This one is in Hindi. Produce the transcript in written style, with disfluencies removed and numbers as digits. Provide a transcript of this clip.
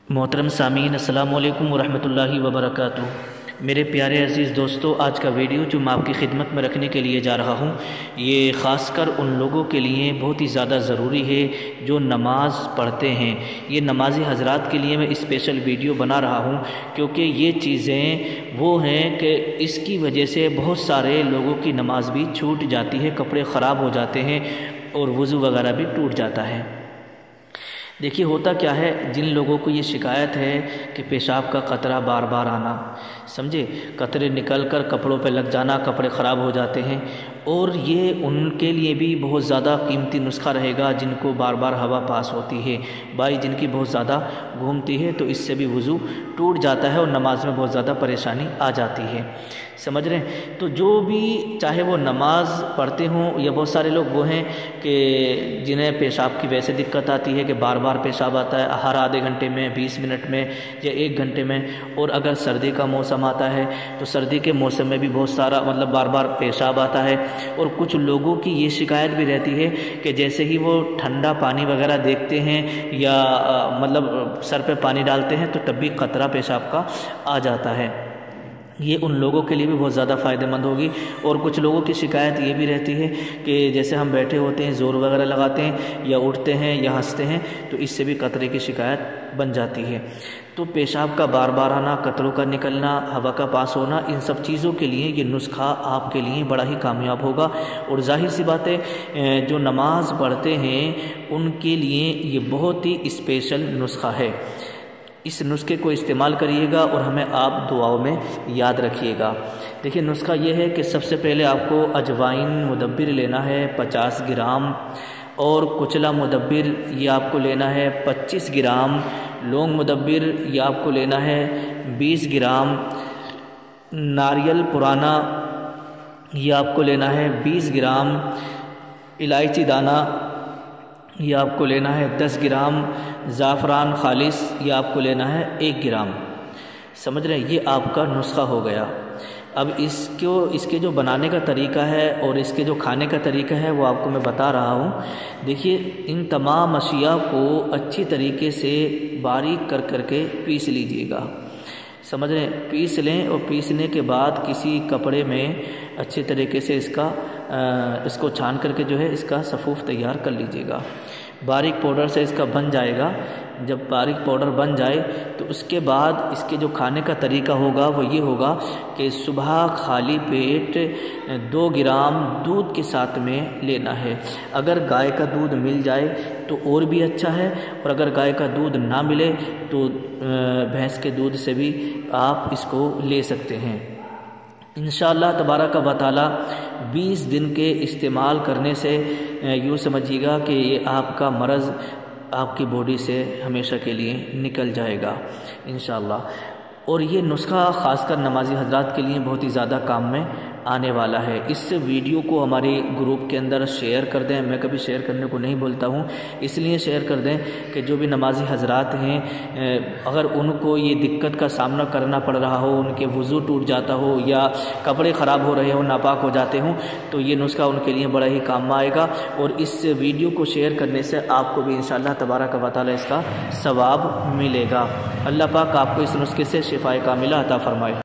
मोहतरम सामीन अस्सलाम वालेकुम वरहमतुल्लाहि वबरकातुहू। मेरे प्यारे अज़ीज़ दोस्तों, आज का वीडियो जो मैं आपकी खिदमत में रखने के लिए जा रहा हूँ, ये ख़ासकर उन लोगों के लिए बहुत ही ज़्यादा ज़रूरी है जो नमाज़ पढ़ते हैं। ये नमाज़ी हज़रात के लिए मैं स्पेशल वीडियो बना रहा हूँ, क्योंकि ये चीज़ें वो हैं कि इसकी वजह से बहुत सारे लोगों की नमाज़ भी छूट जाती है, कपड़े ख़राब हो जाते हैं और वज़ू वगैरह भी टूट जाता है। देखिए, होता क्या है, जिन लोगों को ये शिकायत है कि पेशाब का कतरा बार बार आना, समझे, कतरे निकल कर कपड़ों पे लग जाना, कपड़े ख़राब हो जाते हैं, और ये उनके लिए भी बहुत ज़्यादा कीमती नुस्खा रहेगा जिनको बार बार हवा पास होती है, बाई जिनकी बहुत ज़्यादा घूमती है, तो इससे भी वज़ू टूट जाता है और नमाज में बहुत ज़्यादा परेशानी आ जाती है। समझ रहे हैं? तो जो भी, चाहे वो नमाज पढ़ते हों या बहुत सारे लोग वो हैं कि जिन्हें पेशाब की वैसे दिक्कत आती है कि बार बार पेशाब आता है, हर आधे घंटे में, 20 मिनट में या 1 घंटे में, और अगर सर्दी का मौसम आता है तो सर्दी के मौसम में भी बहुत सारा बार बार पेशाब आता है। और कुछ लोगों की ये शिकायत भी रहती है कि जैसे ही वो ठंडा पानी वगैरह देखते हैं या सर पे पानी डालते हैं तो तब भी कतरा पेशाब का आ जाता है। ये उन लोगों के लिए भी बहुत ज़्यादा फ़ायदेमंद होगी। और कुछ लोगों की शिकायत ये भी रहती है कि जैसे हम बैठे होते हैं, ज़ोर वगैरह लगाते हैं या उठते हैं या हंसते हैं, तो इससे भी कतरे की शिकायत बन जाती है। तो पेशाब का बार बार आना, कतरों का निकलना, हवा का पास होना, इन सब चीज़ों के लिए ये नुस्खा आपके लिए बड़ा ही कामयाब होगा। और जाहिर सी बात है, जो नमाज़ पढ़ते हैं उनके लिए ये बहुत ही स्पेशल नुस्खा है। इस नुस्खे को इस्तेमाल करिएगा और हमें आप दुआओं में याद रखिएगा। देखिए, नुस्खा ये है कि सबसे पहले आपको अजवाइन मुदब्बिर लेना है 50 ग्राम, और कुचला मुदब्बिर ये आपको लेना है 25 ग्राम, लौंग मुदब्बिर ये आपको लेना है 20 ग्राम, नारियल पुराना ये आपको लेना है 20 ग्राम, इलायची दाना ये आपको लेना है 10 ग्राम, ज़ाफ़रान खालिस ये आपको लेना है 1 ग्राम। समझ रहे हैं? ये आपका नुस्खा हो गया। अब इसके जो बनाने का तरीका है और इसके जो खाने का तरीका है वो आपको मैं बता रहा हूँ। देखिए, इन तमाम अशिया को अच्छी तरीके से बारीक कर करके पीस लीजिएगा। समझ रहे हैं? पीस लें, और पीसने के बाद किसी कपड़े में अच्छे तरीके से इसको छान करके जो है इसका सफ़ूफ़ तैयार कर लीजिएगा। बारीक पाउडर से इसका बन जाएगा। जब बारीक पाउडर बन जाए तो उसके बाद इसके जो खाने का तरीका होगा वो ये होगा कि सुबह खाली पेट 2 ग्राम दूध के साथ में लेना है। अगर गाय का दूध मिल जाए तो और भी अच्छा है, और अगर गाय का दूध ना मिले तो भैंस के दूध से भी आप इसको ले सकते हैं। इंशाअल्लाह तबारक व तआला 20 दिन के इस्तेमाल करने से यूँ समझिएगा कि ये आपका मर्ज़ आपकी बॉडी से हमेशा के लिए निकल जाएगा इंशाअल्लाह। और ये नुस्खा ख़ासकर नमाज़ी हज़रात के लिए बहुत ही ज़्यादा काम में आने वाला है। इस वीडियो को हमारे ग्रुप के अंदर शेयर कर दें। मैं कभी शेयर करने को नहीं बोलता हूँ, इसलिए शेयर कर दें कि जो भी नमाज़ी हज़रात हैं, अगर उनको ये दिक्कत का सामना करना पड़ रहा हो, उनके वज़ू टूट जाता हो या कपड़े ख़राब हो रहे हो, नापाक हो जाते हों, तो ये नुस्खा उनके लिए बड़ा ही काम में आएगा। और इस वीडियो को शेयर करने से आपको भी इंशाअल्लाह तबारक व तआला इसका सवाब मिलेगा। अल्लाह पाक आपको इस नुस्खे से शिफाए कामिला अता फ़रमाए।